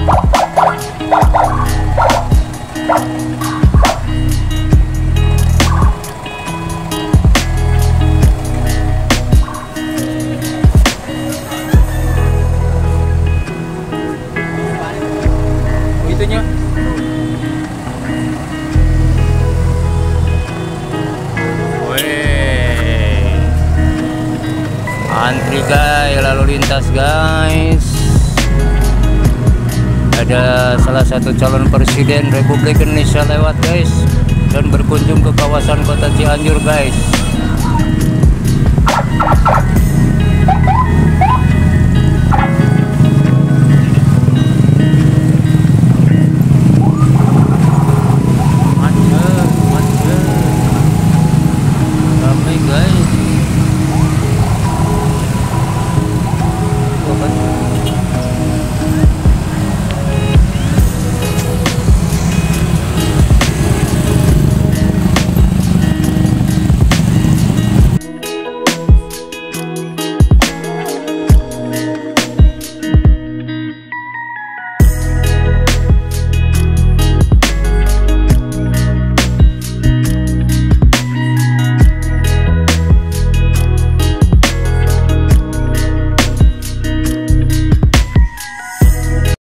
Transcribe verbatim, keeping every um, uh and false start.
Itunya. Weh. Antri guys, lalu lintas guys. Ada salah satu calon presiden Republik Indonesia lewat guys dan berkunjung ke kawasan kota Cianjur guys.